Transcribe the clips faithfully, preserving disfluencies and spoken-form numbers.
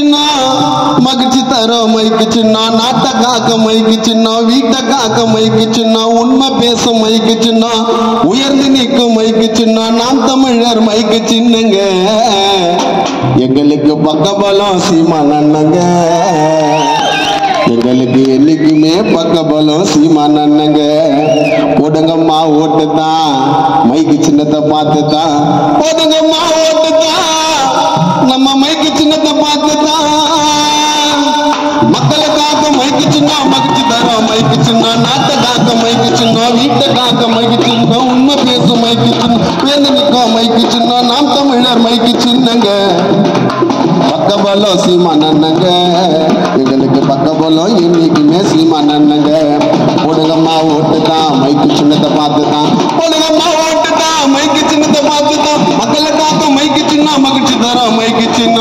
மகிழ்ச்சி தரும் மைக்கு சின்ன, நாட்டை காக்க மைக்கு சின்ன, வீட்டை காக்க மைக்கு சின்ன, உண்மை பேசும் மைக்கு சின்ன, உயர்ந்து நிற்கும் மைக்கு சின்ன, நாம் தமிழர் மைக்கு சின்னங்க. எங்களுக்கு பக்கபலம் சீமான் அண்ணங்க, எங்களுக்கு என்னைக்குமே பக்கபலம் சீமான் அண்ணங்க. போடுங்கம்மா ஓட்டு தான், மைக்கு சின்னத்தை பார்த்து தான், போடுங்கம்மா ஓட்டு தான், நம்ம மைக்கு சின்னத்தை பார்த்து தான். மக்களை காக்க மைக்கு சின்ன, மகிழ்ச்சி தரோம் மைக்கு சின்ன, நாட்டை காக்க மைக்கு சின்ன, வீட்டை காக்க மைக்கு சின்ன, உண்மை பேசும் மைக்கு சின்ன, பேர்ந்து நிற்கும் மைக்கு சின்ன, நாம் தமிழர் மைக்கு சின்னங்க. பக்கபலம் சீமான் அண்ணங்க, எங்களுக்கு பக்கபலம் இன்னைக்குமே சீமான் அண்ணங்க. போடுங்கம்மா ஓட்டு தான், மைக்கு சின்னத்தை பார்த்து தான், போடுங்கம்மா ஓட்டு தான், மைக்கு சின்னத்தை பார்த்து தான். மக்களை காக்க மைக்கு சின்ன, மகிழ்ச்சி தரோம் மைக்கு சின்ன.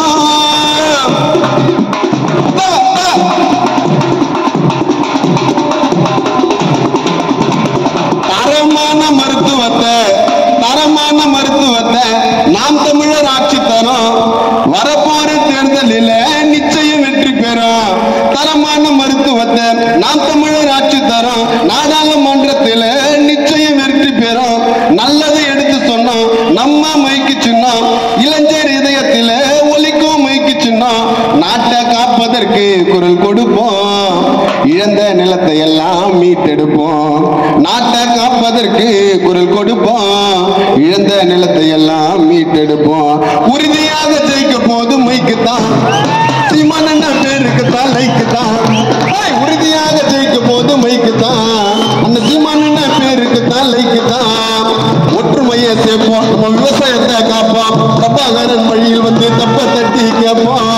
தரமான மருத்துவத்தை தரமான மருத்துவத்தை நாம் தமிழர் ஆட்சி தரும். வரப்போற தேர்தலில் நிச்சயம் வெற்றி பெறும். தரமான மருத்துவத்தை நாம் தமிழர் ஆட்சி தரும். நாடாளுமன்றத்தில் நிச்சயம் வெற்றி பெறும். நல்லதை எடுத்து சொன்னோம் நம்ம மைக்கு சின்னம், இளைஞர் இதயத்தில் ஒலிக்கும் மைக்கு சின்னம். நாட்டை காப்பதற்கு குரல் கொடுப்போம், இழந்த நிலத்தை எல்லாம் மீட்டெடுப்போம். நாட்டை காப்பதற்கு குரல் கொடுப்போம், இழந்த நிலத்தை எல்லாம் மீட்டெடுப்போம். உறுதியாக ஜெயிக்க போது மைக்கு தான், சீமான் அண்ணன் பேருக்கு தான் லைக்கு தான். உறுதியாக ஜெயிக்க போது மைக்கு தான், அந்த சீமான் அண்ணன் பேருக்கு தான் லைக்கு தான். ஒற்றுமையை சேர்ப்போம், நம்ம விவசாயத்தை காப்போம், பிரபாகரன் வழியில் வந்து தப்ப தட்டி கேட்போம்.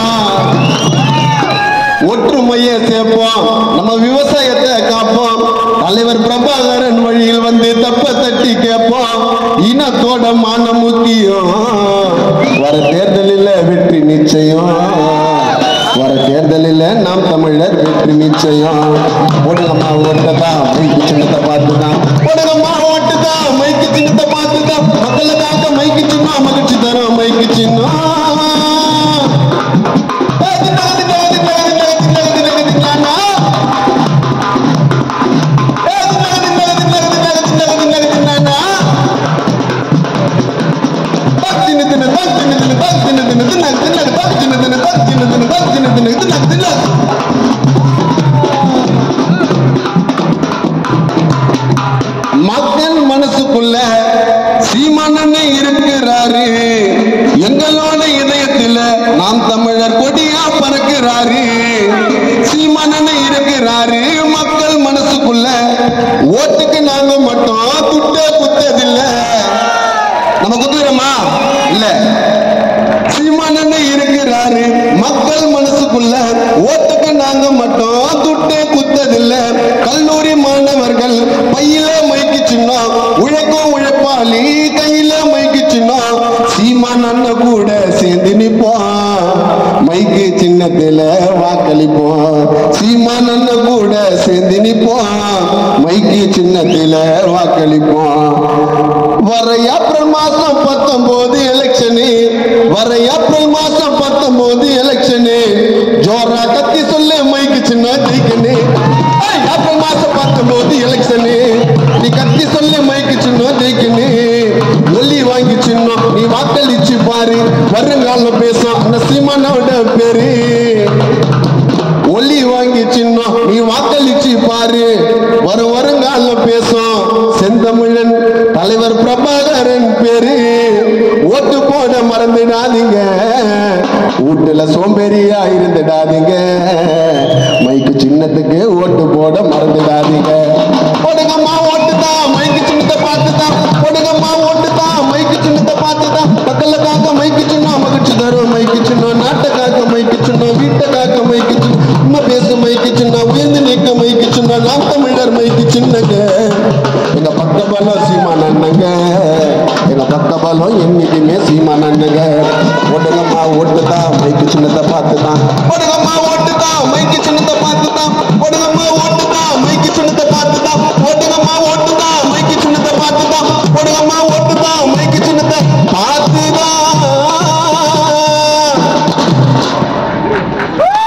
ஒற்றுமையை சேர்ப்போம், நம்ம விவசாயத்தை காப்போம், தலைவர் பிரபாகரன் வழியில் வந்து தப்ப தட்டி கேட்போம். இனத்தோட மானம் முக்கியம், வர தேர்தலில் வெற்றி நிச்சயம், வர தேர்தலில் நாம் தமிழர் வெற்றி நிச்சயம். போடுங்கம்மா ஓட்டு தான், மைக்கு சின்னத்தை பார்த்து தான், போடுங்கம்மா ஓட்டு தான், மைக்கு சின்னத்தை பார்த்து தான். மக்களை காக்க மைக்கு சின்னம், மகிழ்ச்சி தரும் மைக்கு சின்னம். மக்கள் மனசுக்குள்ள சீமான் அண்ணன் இருக்கிறாரு, எங்களோட இதயத்தில் நாம் தமிழர் கொடியா பறக்கிறாரு. சீமான் அண்ணன் இருக்கிறாரு மக்கள் மனசுக்குள்ள, ஓட்டுக்கு நாங்க மட்டும் துட்ட குத்ததில்லை. நம்ம குத்துறோமா இல்ல? சீமான் அண்ணன் இருக்கிறாரு மக்கள் மனசுக்குள்ள, ஓட்டுக்கு நாங்க மட்டும் துட்டே குத்ததில்லை. கல்லூரி மாணவர்கள் பையில மைக்கு சின்னம், உழைக்கும் உழைப்பாளி கையில மைக்கு சின்னம். சீமான் அண்ணன் கூட சேர்ந்து நிப்போம், மைக்கு சின்னத்தில வாக்களிப்போம். சீமான் அண்ணன் கூட சேர்ந்து நிப்போம், மைக்கு சின்னத்தில வாக்களிப்போம். வர ஏப்ரல் மாசம் பத்தொன்பது எலெக்ஷனு, வர ஏப்ரல் மாசம் பத்தொன்பது எலெக்ஷனு, ஜோரா கத்தி சொல்லு மைக்கு சின்ன ஜெயிக்கனு. ஏப்ரல் மாசம் பத்தொன்பது எலெக்ஷனு, நீ கத்தி சொல்லு மைக்கு சின்ன ஜெயிக்கனு. ஒல்லி வாங்கி சின்னம் நீ வாக்களிச்சு பாரு, வருங்கால பேசும் அந்த சீமானோட பேரு. ஒல்லி வாங்கி சின்னம் நீ வாக்களிச்சு பாரு, வரும் வருங்கால பேசும் செந்தமிழன் தலைவர் பிரபாகரன் பேரு. ஓட்டு போட மறந்துடாதீங்க, வீட்டுல சோம்பேறியா இருந்துடாதீங்க, மைக்கு சின்னத்துக்கு ஓட்டு போட மறந்துடாதீங்க.